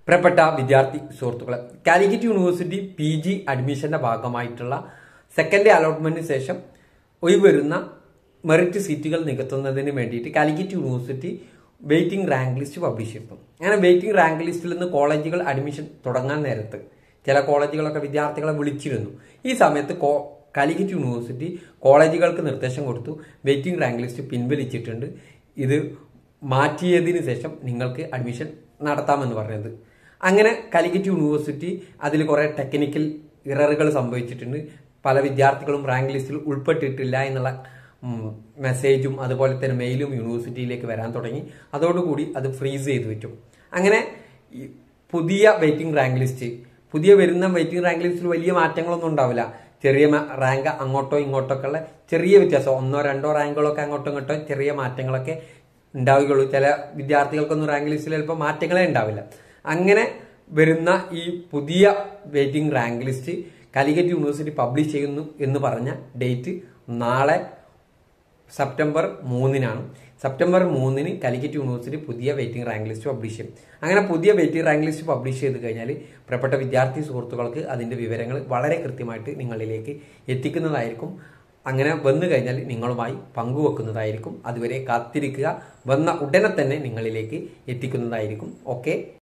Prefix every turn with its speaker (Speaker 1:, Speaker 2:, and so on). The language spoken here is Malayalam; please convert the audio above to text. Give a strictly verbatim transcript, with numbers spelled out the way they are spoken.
Speaker 1: പ്രിയപ്പെട്ട വിദ്യാർത്ഥി സുഹൃത്തുക്കളെ, കാലിക്കറ്റ് യൂണിവേഴ്സിറ്റി പി ജി അഡ്മിഷന്റെ ഭാഗമായിട്ടുള്ള സെക്കൻഡ് അലോട്ട്മെന്റിന് ശേഷം ഒഴിവരുന്ന മെറിറ്റ് സീറ്റുകൾ നികത്തുന്നതിന് വേണ്ടിയിട്ട് Calicut university waiting rank list publish ചെയ്തു. അങ്ങനെ വെയിറ്റിംഗ് റാങ്ക് ലിസ്റ്റിൽ നിന്ന് കോളേജുകൾ അഡ്മിഷൻ തുടങ്ങാൻ നേരത്ത് ചില കോളേജുകളൊക്കെ വിദ്യാർത്ഥികളെ വിളിച്ചിരുന്നു. ഈ സമയത്ത് കാലിക്കറ്റ് യൂണിവേഴ്സിറ്റി കോളേജുകൾക്ക് നിർദ്ദേശം കൊടുത്തു, വെയിറ്റിംഗ് റാങ്ക് ലിസ്റ്റ് പിൻവലിച്ചിട്ടുണ്ട്, ഇത് മാറ്റിയതിനു ശേഷം നിങ്ങൾക്ക് അഡ്മിഷൻ നടത്താമെന്ന് പറഞ്ഞത്. അങ്ങനെ കാലിക്കറ്റ് യൂണിവേഴ്സിറ്റി അതിൽ കുറെ ടെക്നിക്കൽ ഇററുകൾ സംഭവിച്ചിട്ടുണ്ട്. പല വിദ്യാർത്ഥികളും റാങ്ക് ലിസ്റ്റിൽ ഉൾപ്പെട്ടിട്ടില്ല എന്നുള്ള മെസ്സേജും അതുപോലെ തന്നെ മെയിലും യൂണിവേഴ്സിറ്റിയിലേക്ക് വരാൻ തുടങ്ങി. അതോടുകൂടി അത് ഫ്രീസ് ചെയ്ത് വെച്ചു. അങ്ങനെ പുതിയ വെയിറ്റിംഗ് റാങ്ക് ലിസ്റ്റ് പുതിയ വരുന്ന വെയിറ്റിംഗ് റാങ്ക് ലിസ്റ്റിൽ വലിയ മാറ്റങ്ങളൊന്നും ഉണ്ടാവില്ല. ചെറിയ റാങ്ക് അങ്ങോട്ടോ ഇങ്ങോട്ടോ ഒക്കെ ഉള്ള ചെറിയ വ്യത്യാസം, ഒന്നോ രണ്ടോ റാങ്കുകളൊക്കെ അങ്ങോട്ടോ ഇങ്ങോട്ടോ ചെറിയ മാറ്റങ്ങളൊക്കെ ഉണ്ടാവുകയുള്ളൂ. ചില വിദ്യാർത്ഥികൾക്കൊന്നും റാങ്ക് ലിസ്റ്റിൽ ചിലപ്പോൾ മാറ്റങ്ങളേ ഉണ്ടാവില്ല. അങ്ങനെ വരുന്ന ഈ പുതിയ waiting rank list Calicut university publish ചെയ്യുന്നു എന്ന് പറഞ്ഞ ഡേറ്റ് നാളെ സെപ്റ്റംബർ മൂന്നിനാണ്. സെപ്റ്റംബർ മൂന്നിന് കാലിക്കറ്റ് യൂണിവേഴ്സിറ്റി പുതിയ വെയിറ്റിംഗ് റാങ്ക് ലിസ്റ്റ് പബ്ലിഷ് ചെയ്യും. അങ്ങനെ പുതിയ വെയിറ്റിംഗ് റാങ്ക് ലിസ്റ്റ് പബ്ലിഷ് ചെയ്ത് കഴിഞ്ഞാൽ പ്രിയപ്പെട്ട വിദ്യാർത്ഥി സുഹൃത്തുക്കൾക്ക് അതിന്റെ വിവരങ്ങൾ വളരെ കൃത്യമായിട്ട് നിങ്ങളിലേക്ക് എത്തിക്കുന്നതായിരിക്കും. അങ്ങനെ വന്നു കഴിഞ്ഞാൽ നിങ്ങളുമായി പങ്കുവെക്കുന്നതായിരിക്കും. അതുവരെ കാത്തിരിക്കുക. വന്ന ഉടനെ തന്നെ നിങ്ങളിലേക്ക് എത്തിക്കുന്നതായിരിക്കും. ഓക്കെ.